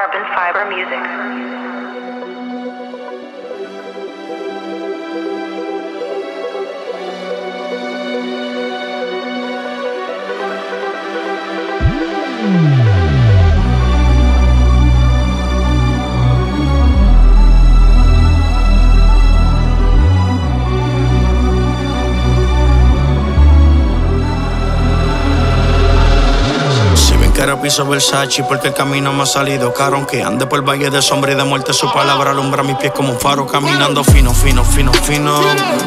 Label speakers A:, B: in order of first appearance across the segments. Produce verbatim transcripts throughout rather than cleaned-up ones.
A: Carbon Fiber Music.
B: Era piso Versace porque el camino me ha salido caro. Aunque ande por el valle de sombra y de muerte, su palabra alumbra mis pies como un faro. Caminando fino, fino, fino, fino,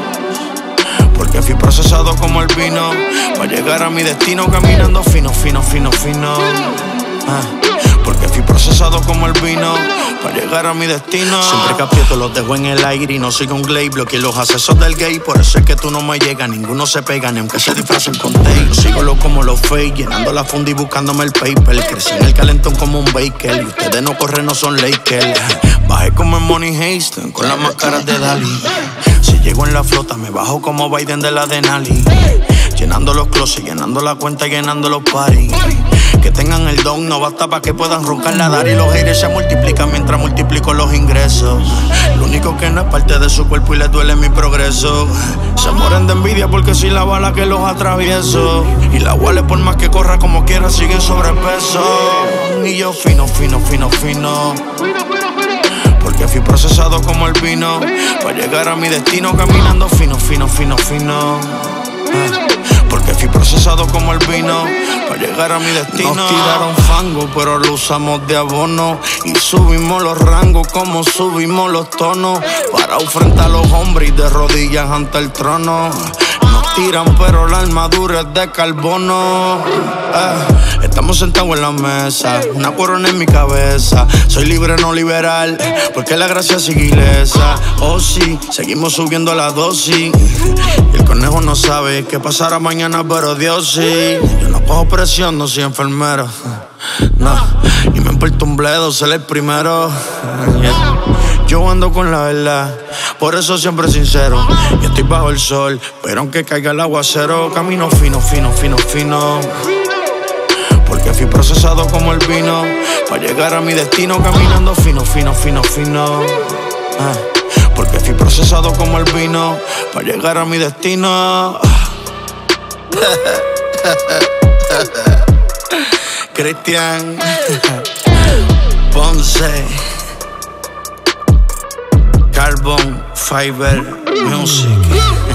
B: porque fui procesado como el vino para llegar a mi destino. Caminando fino, fino, fino, fino, ah, porque fui procesado como el vino para llegar a mi destino. Siempre que aprieto los dejo en el aire y no soy un glade. Bloqueé los accesos del gay, por eso es que tú no me llegas. Ninguno se pega, ni aunque se disfracen con tape. Yo sigo lo como los fake, llenando la funda y buscándome el paper. Crecí en el calentón como un baker y ustedes no corren, no son Lakers. Bajé como en Money Heist con las máscaras de Dalí. Si llego en la flota me bajo como Biden de la Denali. Llenando los closets, llenando la cuenta, llenando los parties. Que tengan el don no basta para que puedan roncar la dar. Y los haters se multiplican mientras multiplico los ingresos. Lo único que no es parte de su cuerpo y les duele mi progreso. Se mueren de envidia porque soy la bala que los atravieso. Y la Wale por más que corra como quiera sigue en sobrepeso. Y yo fino, fino, fino, fino, porque fui procesado como el vino para llegar a mi destino. Caminando fino, fino, fino, fino, ah, porque fui procesado como el vino para llegar a mi destino. Nos tiraron fango, pero lo usamos de abono. Y subimos los rangos como subimos los tonos. Para enfrentar a los hombres y de rodillas ante el trono. Nos tiran, pero la armadura es de carbono. eh, Estamos sentados en la mesa, una corona en mi cabeza. Soy libre, no liberal, porque la gracia sigue ilesa. Oh sí, seguimos subiendo la dosis. Y el conejo no sabe qué pasará mañana, pero Dios sí. Yo no cojo presión, no soy enfermero, no, y me importa un bledo ser el primero. yeah. Yo ando con la verdad, por eso siempre sincero. Yo estoy bajo el sol, pero aunque caiga el aguacero, camino fino, fino, fino, fino, porque fui procesado como el vino para llegar a mi destino. Caminando fino, fino, fino, fino, ah, porque fui procesado como el vino para llegar a mi destino. Cristian Ponce, Carbon Fiber Music.